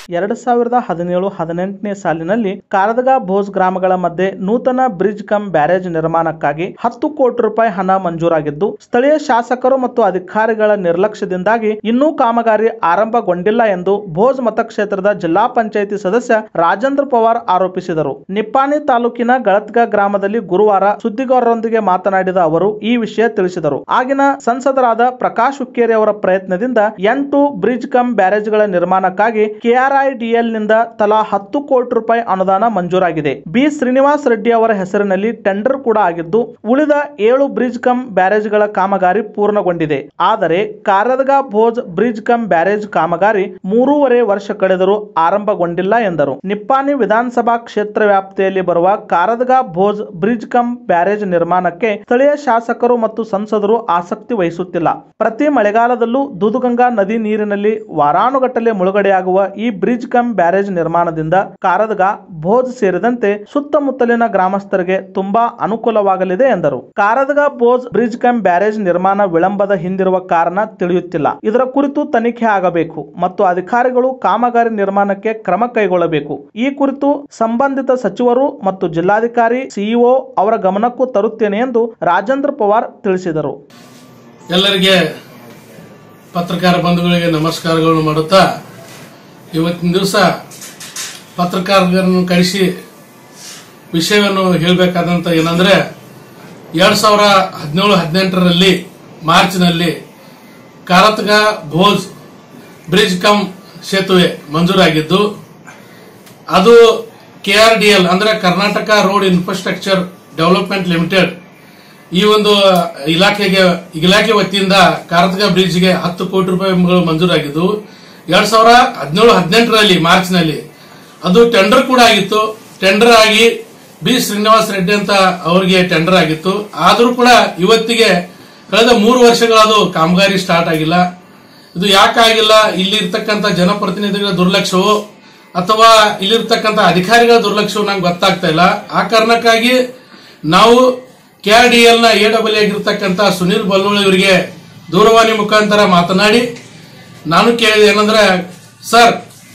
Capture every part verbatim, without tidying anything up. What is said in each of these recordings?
ಎರಡು ಸಾವಿರದ ಹದಿನೇಳು ಹದಿನೆಂಟನೇ ಸಾಲಿನಲ್ಲಿ ಕಾರದಗಾ ಭೋಜ್ ಗ್ರಾಮಗಳ ಮಧ್ಯೆ ನೂತನ ಬ್ರಿಡ್ಜ್ ಕಮ್ ಬ್ಯಾರೇಜ್ ನಿರ್ಮಾಣಕ್ಕಾಗಿ ಹತ್ತು ಕೋಟಿ ರೂಪಾಯಿ ಹಣ ಮಂಜೂರಾಗಿದ್ದು, ಸ್ಥಳೀಯ ಶಾಸಕರು ಮತ್ತು ಅಧಿಕಾರಿಗಳ ನಿರ್ಲಕ್ಷ್ಯದಿಂದಾಗಿ ಇನ್ನೂ ಕಾಮಗಾರಿ ಆರಂಭಗೊಂಡಿಲ್ಲ ಎಂದು ಭೋಜ್ ಮತಕ್ಷೇತ್ರದ ಜಿಲ್ಲಾ ಪಂಚಾಯಿತಿ ಸದಸ್ಯ ರಾಜೇಂದ್ರ ಪವಾರ್ ಆರೋಪಿಸಿದರು. ನಿಪ್ಪಾಣಿ ತಾಲೂಕಿನ ಗಳತ್ಗಾ ಗ್ರಾಮದಲ್ಲಿ ಗುರುವಾರ ಸುದ್ದಿಗಾರರೊಂದಿಗೆ ಮಾತನಾಡಿದ ಅವರು ಈ ವಿಷಯ ತಿಳಿಸಿದರು. ಆಗಿನ ಸಂಸದರಾದ ಪ್ರಕಾಶ್ ಹುಕ್ಕೇರಿ ಅವರ ಪ್ರಯತ್ನದಿಂದ ಎಂಟು ಬ್ರಿಡ್ಜ್ ಕಮ್ ಬ್ಯಾರೇಜ್ಗಳ ನಿರ್ಮಾಣಕ್ಕಾಗಿ ಕೆಆರ್ಐಡಿಎಲ್ ನಿಂದ ತಲಾ ಹತ್ತು ಕೋಟಿ ರೂಪಾಯಿ ಅನುದಾನ ಮಂಜೂರಾಗಿದೆ. ಬಿ ಶ್ರೀನಿವಾಸ್ ರೆಡ್ಡಿ ಅವರ ಹೆಸರಿನಲ್ಲಿ ಟೆಂಡರ್ ಕೂಡ ಆಗಿದ್ದು, ಉಳಿದ ಏಳು ಬ್ರಿಡ್ಜ್ ಕಮ್ ಬ್ಯಾರೇಜ್ಗಳ ಕಾಮಗಾರಿ ಪೂರ್ಣಗೊಂಡಿದೆ. ಆದರೆ Karadaga Bhoj bridge cum barrage ಕಾಮಗಾರಿ ಮೂರೂವರೆ ವರ್ಷ ಕಳೆದರೂ ಆರಂಭಗೊಂಡಿಲ್ಲ ಎಂದರು. ನಿಪ್ಪಾಣಿ ವಿಧಾನಸಭಾ ಕ್ಷೇತ್ರ ವ್ಯಾಪ್ತಿಯಲ್ಲಿ ಬರುವ Karadaga Bhoj bridge cum barrage ನಿರ್ಮಾಣಕ್ಕೆ ಸ್ಥಳೀಯ ಶಾಸಕರು ಮತ್ತು ಸಂಸದರು ಆಸಕ್ತಿ ವಹಿಸುತ್ತಿಲ್ಲ. ಪ್ರತಿ ಮಳೆಗಾಲದಲ್ಲೂ ದೂದಗಂಗಾ ನದಿ ನೀರಿನಲ್ಲಿ ವಾರಾನುಗಟ್ಟಲೆ ಮುಳುಗಡೆಯಾಗುವ ಈ ಬ್ರಿಡ್ಜ್ ಕಮ್ ಬ್ಯಾರೇಜ್ ನಿರ್ಮಾಣದಿಂದ ಕಾರದಗಾ ಭೋಜ್ ಸೇರಿದಂತೆ ಸುತ್ತಮುತ್ತಲಿನ ಗ್ರಾಮಸ್ಥರಿಗೆ ತುಂಬಾ ಅನುಕೂಲವಾಗಲಿದೆ ಎಂದರು. Karadaga Bhoj bridge cum barrage ನಿರ್ಮಾಣ ವಿಳಂಬದ ಹಿಂದಿರುವ ಕಾರಣ ತಿಳಿಯುತ್ತಿಲ್ಲ. ಇದರ ಕುರಿತು ತನಿಖೆ ಆಗಬೇಕು ಮತ್ತು ಅಧಿಕಾರಿಗಳು ಕಾಮಗಾರಿ ನಿರ್ಮಾಣಕ್ಕೆ ಕ್ರಮ ಕೈಗೊಳ್ಳಬೇಕು. ಈ ಕುರಿತು ಸಂಬಂಧಿತ ಸಚಿವರು ಮತ್ತು ಜಿಲ್ಲಾಧಿಕಾರಿ, ಸಿಇಒ ಅವರ ಗಮನಕ್ಕೂ ತರುತ್ತೇನೆ ಎಂದು ರಾಜೇಂದ್ರ ಪವಾರ್ ತಿಳಿಸಿದರು. ಎಲ್ಲರಿಗೆ ಪತ್ರಕಾರ ಬಂಧುಗಳಿಗೆ ನಮಸ್ಕಾರಗಳನ್ನು ಮಾಡುತ್ತಾ, ಇವತ್ತಿನ ದಿವಸ ಪತ್ರಕಾರರನ್ನು ಕರೆಸಿ ವಿಷಯವನ್ನು ಹೇಳಬೇಕಾದಂತ ಏನಂದ್ರೆ, ಎರಡ್ ಸಾವಿರ ಹದಿನೇಳು ಹದಿನೆಂಟರಲ್ಲಿ ಮಾರ್ಚ್ನಲ್ಲಿ ಕಾರದಗಾ ಭೋಜ್ ಬ್ರಿಡ್ಜ್ ಕಮ್ ಸೇತುವೆ ಮಂಜೂರಾಗಿದ್ದು, ಅದು ಕೆಆರ್ಡಿಎಲ್ ಅಂದ್ರೆ Karnataka road infrastructure development limited ಈ ಒಂದು ಇಲಾಖೆಗೆ ಇಲಾಖೆ ವತಿಯಿಂದ ಕಾರದಗಾ ಬ್ರಿಡ್ಜ್ಗೆ ಹತ್ತು ಕೋಟಿ ರೂಪಾಯಿ ಮಂಜೂರಾಗಿದ್ದು, ಎರಡ್ ಸಾವಿರ ಹದಿನೇಳು ಹದಿನೆಂಟರಲ್ಲಿ ಮಾರ್ಚ್ನಲ್ಲಿ ಅದು ಟೆಂಡರ್ ಕೂಡ ಆಗಿತ್ತು. ಟೆಂಡರ್ ಆಗಿ ಬಿ ಶ್ರೀನಿವಾಸ್ ರೆಡ್ಡಿ ಅಂತ ಅವರಿಗೆ ಟೆಂಡರ್ ಆಗಿತ್ತು. ಆದರೂ ಕೂಡ ಇವತ್ತಿಗೆ ಕಳೆದ ಮೂರು ವರ್ಷಗಳದು ಕಾಮಗಾರಿ ಸ್ಟಾರ್ಟ್ ಆಗಿಲ್ಲ. ಇದು ಯಾಕಾಗಿಲ್ಲ? ಇಲ್ಲಿರ್ತಕ್ಕಂಥ ಜನಪ್ರತಿನಿಧಿಗಳ ದುರ್ಲಕ್ಷ್ಯವೋ ಅಥವಾ ಇಲ್ಲಿರ್ತಕ್ಕಂಥ ಅಧಿಕಾರಿಗಳ ದುರ್ಲಕ್ಷ್ಯವೋ ನಂಗೆ ಗೊತ್ತಾಗ್ತಾ ಇಲ್ಲ. ಆ ಕಾರಣಕ್ಕಾಗಿ ನಾವು ಕೆಆರ್ಡಿಎಲ್ ನ ಎ ಡಬಲ್ ಆಗಿರ್ತಕ್ಕಂಥ ಸುನೀಲ್ ಬಲ್ಲೋಳಿ ಅವರಿಗೆ ದೂರವಾಣಿ ಮುಖಾಂತರ ಮಾತನಾಡಿ ನಾನು ಕೇಳಿದೆ ಏನಂದ್ರೆ, ಸರ್,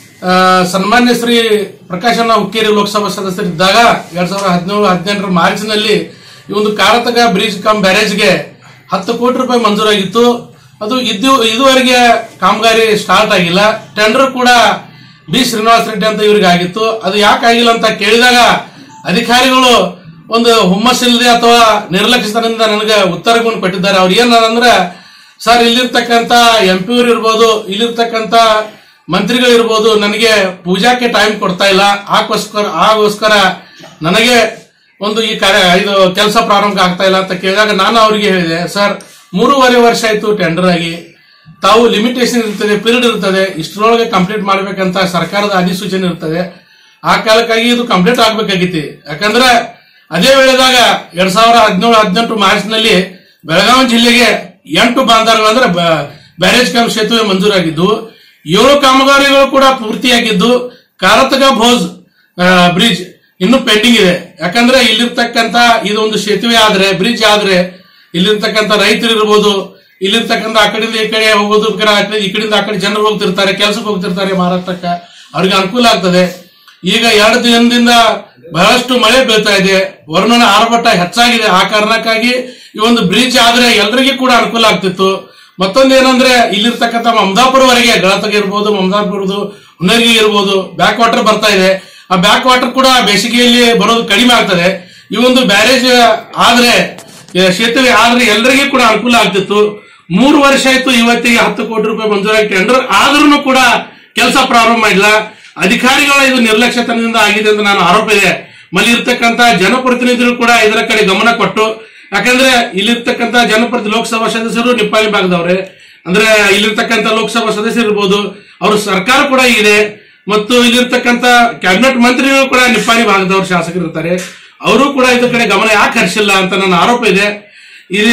ಸನ್ಮಾನ್ಯ ಶ್ರೀ ಪ್ರಕಾಶಣ್ಣ ಹುಕ್ಕೇರಿ ಲೋಕಸಭಾ ಸದಸ್ಯರಿದ್ದಾಗ ಎರಡ್ ಸಾವಿರದ ಹದಿನೇಳು ಹದಿನೆಂಟರ ಮಾರ್ಚ್ನಲ್ಲಿ ಈ ಒಂದು ಕಾರದಗಾ ಬ್ರಿಡ್ಜ್ ಕಮ್ ಬ್ಯಾರೇಜ್ಗೆ ಹತ್ತು ಕೋಟಿ ರೂಪಾಯಿ ಮಂಜೂರಾಗಿತ್ತು. ಅದು ಇದು ಇದುವರೆಗೆ ಕಾಮಗಾರಿ ಸ್ಟಾರ್ಟ್ ಆಗಿಲ್ಲ. ಟೆಂಡರ್ ಕೂಡ ಬಿ ಶ್ರೀನಿವಾಸ್ ರೆಡ್ಡಿ ಅಂತ ಇವರಿಗೆ ಆಗಿತ್ತು. ಅದು ಯಾಕೆ ಆಗಿಲ್ಲ ಅಂತ ಕೇಳಿದಾಗ ಅಧಿಕಾರಿಗಳು ಒಂದು ಹುಮ್ಮಸ್ಸಿಲ್ಲದೆ ಅಥವಾ ನಿರ್ಲಕ್ಷ್ಯದಿಂದ ನನಗೆ ಉತ್ತರವನ್ನು ಕೊಟ್ಟಿದ್ದಾರೆ. ಅವ್ರು ಏನಂದ್ರೆ, ಸರ್, ಇಲ್ಲಿರ್ತಕ್ಕಂಥ ಎಂ ಪಿ ಅವರು ಇರ್ಬೋದು, ಇಲ್ಲಿರ್ತಕ್ಕಂಥ ಮಂತ್ರಿಗಳಿರ್ಬೋದು, ನನಗೆ ಪೂಜಾಕ್ಕೆ ಟೈಮ್ ಕೊಡ್ತಾ ಇಲ್ಲ. ಆಗೋಸ್ಕರ ಆಗೋಸ್ಕರ ನನಗೆ ಒಂದು ಈ ಕಾರ್ಯ ಇದು ಕೆಲಸ ಪ್ರಾರಂಭ ಆಗ್ತಾ ಇಲ್ಲ ಅಂತ ಕೇಳಿದಾಗ ನಾನು ಅವರಿಗೆ ಹೇಳಿದೆ, ಸರ್, ಮೂರುವರೆ ವರ್ಷ ಆಯ್ತು ಟೆಂಡರ್ ಆಗಿ, ತಾವು ಲಿಮಿಟೇಷನ್ ಇರ್ತದೆ, ಪೀರಿಯಡ್ ಇರ್ತದೆ, ಇಷ್ಟರೊಳಗೆ ಕಂಪ್ಲೀಟ್ ಮಾಡ್ಬೇಕಂತ ಸರ್ಕಾರದ ಅಧಿಸೂಚನೆ ಇರ್ತದೆ. ಆ ಕಾಲಕ್ಕಾಗಿ ಇದು ಕಂಪ್ಲೀಟ್ ಆಗ್ಬೇಕಾಗಿತ್ತು. ಯಾಕಂದ್ರೆ ಅದೇ ವೇಳೆದಾಗ ಎರಡ್ ಸಾವಿರದ ಹದಿನೇಳು ಹದಿನೆಂಟು ಮಾರ್ಚ್ ನಲ್ಲಿ ಬೆಳಗಾವಿ ಜಿಲ್ಲೆಗೆ ಎಂಟು ಬಾಂದಾರ್ಗಳು ಅಂದ್ರೆ ಬ್ಯಾರೇಜ್ ಕಮ್ ಸೇತುವೆ ಮಂಜೂರಾಗಿದ್ದು, ಏಳು ಕಾಮಗಾರಿಗಳು ಕೂಡ ಪೂರ್ತಿಯಾಗಿದ್ದು, ಕಾರದಗಾ ಭೋಜ್ ಬ್ರಿಡ್ಜ್ ಇನ್ನು ಪೆಂಡಿಂಗ್ ಇದೆ. ಯಾಕಂದ್ರೆ ಇಲ್ಲಿರ್ತಕ್ಕಂಥ ಇದೊಂದು ಸೇತುವೆ ಆದ್ರೆ, ಬ್ರಿಡ್ಜ್ ಆದ್ರೆ ಇಲ್ಲಿರ್ತಕ್ಕಂಥ ರೈತರು ಇರ್ಬೋದು, ಇಲ್ಲಿರ್ತಕ್ಕಂಥ ಆ ಕಡೆಯಿಂದ ಈ ಕಡೆ ಹೋಗೋದು, ಈ ಕಡೆಯಿಂದ ಆ ಕಡೆ ಜನರು ಹೋಗ್ತಿರ್ತಾರೆ, ಕೆಲಸಕ್ಕೆ ಹೋಗ್ತಿರ್ತಾರೆ ಮಹಾರಾಷ್ಟ್ರಕ್ಕೆ, ಅವ್ರಿಗೆ ಅನುಕೂಲ ಆಗ್ತದೆ. ಈಗ ಎರಡು ದಿನದಿಂದ ಬಹಳಷ್ಟು ಮಳೆ ಬೀಳ್ತಾ ಇದೆ, ವರುಣನ ಆರ್ಭಟ ಹೆಚ್ಚಾಗಿದೆ. ಆ ಕಾರಣಕ್ಕಾಗಿ ಈ ಒಂದು ಬ್ರಿಡ್ಜ್ ಆದ್ರೆ ಎಲ್ಲರಿಗೂ ಕೂಡ ಅನುಕೂಲ ಆಗ್ತಿತ್ತು. ಮತ್ತೊಂದೇನಂದ್ರೆ, ಇಲ್ಲಿರ್ತಕ್ಕಂಥ ಮಮದಾಪುರವರೆಗೆ ಗಳತ್ಗಾ ಇರ್ಬೋದು, ಮಮದಾಪುರದು ಹುನರ್ಗಿ ಇರ್ಬೋದು, ಬ್ಯಾಕ್ ವಾಟರ್ ಬರ್ತಾ ಇದೆ. ಆ ಬ್ಯಾಕ್ ವಾಟರ್ ಕೂಡ ಬೇಸಿಗೆಯಲ್ಲಿ ಬರೋದು ಕಡಿಮೆ ಆಗ್ತದೆ. ಈ ಒಂದು ಬ್ಯಾರೇಜ್ ಆದ್ರೆ, ಸೇತುವೆ ಆದ್ರೆ ಎಲ್ಲರಿಗೂ ಕೂಡ ಅನುಕೂಲ ಆಗ್ತಿತ್ತು. ಮೂರು ವರ್ಷ ಆಯ್ತು, ಇವತ್ತಿಗೆ ಹತ್ತು ಕೋಟಿ ರೂಪಾಯಿ ಮಂಜೂರಾಗಿ ಟೆಂಡರ್ ಆದ್ರೂ ಕೂಡ ಕೆಲಸ ಪ್ರಾರಂಭ ಮಾಡಿಲ್ಲ. ಅಧಿಕಾರಿಗಳ ಇದು ನಿರ್ಲಕ್ಷ್ಯತನದಿಂದ ಆಗಿದೆ ಅಂತ ನಾನು ಆರೋಪ ಇದೆ. ಮಲ್ಲಿ ಇರ್ತಕ್ಕಂಥ ಜನಪ್ರತಿನಿಧಿಗಳು ಕೂಡ ಇದರ ಕಡೆ ಗಮನ ಕೊಟ್ಟು, ಯಾಕಂದ್ರೆ ಇಲ್ಲಿರ್ತಕ್ಕಂಥ ಜನಪ್ರತಿ ಲೋಕಸಭಾ ಸದಸ್ಯರು ನಿಪ್ಪಾಣಿ ಭಾಗದವ್ರೆ, ಅಂದ್ರೆ ಇಲ್ಲಿರ್ತಕ್ಕಂಥ ಲೋಕಸಭಾ ಸದಸ್ಯರು ಇರ್ಬೋದು, ಅವ್ರ ಸರ್ಕಾರ ಕೂಡ ಇದೆ, ಮತ್ತು ಇಲ್ಲಿರ್ತಕ್ಕಂಥ ಕ್ಯಾಬಿನೆಟ್ ಮಂತ್ರಿಗಳು ಕೂಡ ನಿಪ್ಪಾಣಿ ಭಾಗದವ್ರು ಶಾಸಕರು ಇರ್ತಾರೆ. ಅವರು ಕೂಡ ಇದ್ರ ಕಡೆ ಗಮನ ಯಾಕೆ ಹರಿಸಿಲ್ಲ ಅಂತ ನನ್ನ ಆರೋಪ ಇದೆ. ಇದು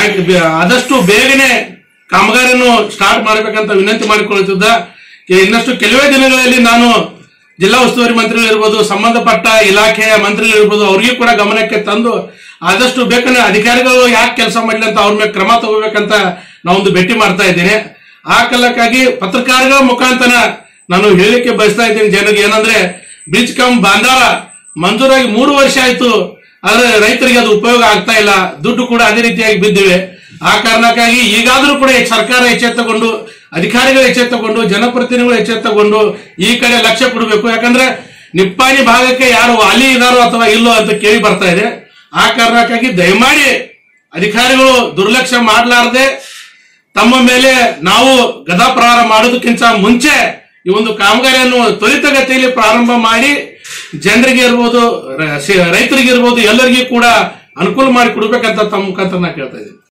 ಆದಷ್ಟು ಬೇಗನೆ ಕಾಮಗಾರಿಯನ್ನು ಸ್ಟಾರ್ಟ್ ಮಾಡಬೇಕಂತ ವಿನಂತಿ ಮಾಡಿಕೊಳ್ಳುತ್ತಿದ್ದ. ಇನ್ನಷ್ಟು ಕೆಲವೇ ದಿನಗಳಲ್ಲಿ ನಾನು ಜಿಲ್ಲಾ ಉಸ್ತುವಾರಿ ಮಂತ್ರಿಗಳಿರ್ಬೋದು, ಸಂಬಂಧಪಟ್ಟ ಇಲಾಖೆಯ ಮಂತ್ರಿಗಳಿರ್ಬೋದು, ಅವರಿಗೂ ಕೂಡ ಗಮನಕ್ಕೆ ತಂದು ಆದಷ್ಟು ಬೇಕಂದ್ರೆ ಅಧಿಕಾರಿಗಳು ಯಾಕೆ ಕೆಲಸ ಮಾಡಲಿ ಅಂತ ಅವ್ರ ಮೇಲೆ ಕ್ರಮ ತಗೋಬೇಕಂತ ನಾವೊಂದು ಭೇಟಿ ಮಾಡ್ತಾ ಇದ್ದೇನೆ. ಆ ಕಾಲಕ್ಕಾಗಿ ಪತ್ರಕಾರಗಳ ಮುಖಾಂತರ ನಾನು ಹೇಳಲಿಕ್ಕೆ ಬಯಸ್ತಾ ಇದ್ದೀನಿ ಜನರಿಗೆ. ಏನಂದ್ರೆ ಬ್ರಿಡ್ಜ್ ಕಮ್ ಬಾಂದಾರ ಮಂಜೂರಾಗಿ ಮೂರು ವರ್ಷ ಆಯ್ತು, ಆದ್ರೆ ರೈತರಿಗೆ ಅದು ಉಪಯೋಗ ಆಗ್ತಾ ಇಲ್ಲ, ದುಡ್ಡು ಕೂಡ ಅದೇ ರೀತಿಯಾಗಿ ಬಿದ್ದಿವೆ. ಆ ಕಾರಣಕ್ಕಾಗಿ ಈಗಾದ್ರೂ ಕೂಡ ಸರ್ಕಾರ ಎಚ್ಚೆತ್ತುಕೊಂಡು, ಅಧಿಕಾರಿಗಳು ಎಚ್ಚೆತ್ತುಕೊಂಡು, ಜನಪ್ರತಿನಿಧಿಗಳು ಎಚ್ಚೆತ್ತುಕೊಂಡು ಈ ಕಡೆ ಲಕ್ಷ್ಯ ಕೊಡಬೇಕು. ಯಾಕಂದ್ರೆ ನಿಪ್ಪಾಣಿ ಭಾಗಕ್ಕೆ ಯಾರು ವಾಲಿ ಇದಾರೋ ಅಥವಾ ಇಲ್ಲೋ ಅಂತ ಕೇಳಿ ಬರ್ತಾ ಇದೆ. ಆ ಕಾರಣಕ್ಕಾಗಿ ದಯಮಾಡಿ ಅಧಿಕಾರಿಗಳು ದುರ್ಲಕ್ಷ್ಯ ಮಾಡಲಾರದೆ ತಮ್ಮ ಮೇಲೆ ನಾವು ಗದಾ ಪ್ರಹಾರ ಮಾಡೋದಕ್ಕಿಂತ ಮುಂಚೆ ಈ ಒಂದು ಕಾಮಗಾರಿಯನ್ನು ತ್ವರಿತಗತಿಯಲ್ಲಿ ಪ್ರಾರಂಭ ಮಾಡಿ ಜನರಿಗೆ ಇರ್ಬೋದು, ರೈತರಿಗೆ ಇರ್ಬೋದು, ಎಲ್ಲರಿಗೂ ಕೂಡ ಅನುಕೂಲ ಮಾಡಿ ಕೊಡ್ಬೇಕಂತ ತಮ್ಮ ಮುಖಾಂತರ ನಾ ಕೇಳ್ತಾ ಇದ್ದೀನಿ.